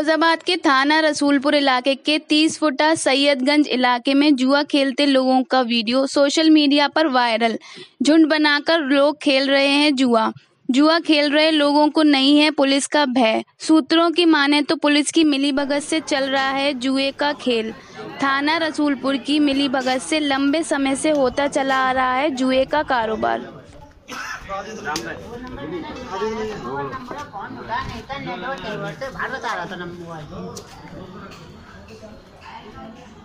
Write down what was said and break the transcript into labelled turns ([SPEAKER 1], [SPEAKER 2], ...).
[SPEAKER 1] फिरोजाबाद के थाना रसूलपुर इलाके के 30 फुटा सैयदगंज इलाके में जुआ खेलते लोगों का वीडियो सोशल मीडिया पर वायरल। झुंड बनाकर लोग खेल रहे हैं जुआ खेल रहे लोगों को नहीं है पुलिस का भय। सूत्रों की माने तो पुलिस की मिलीभगत से चल रहा है जुए का खेल। थाना रसूलपुर की मिलीभगत से लंबे समय से होता चला आ रहा है जुए का कारोबार।
[SPEAKER 2] भालो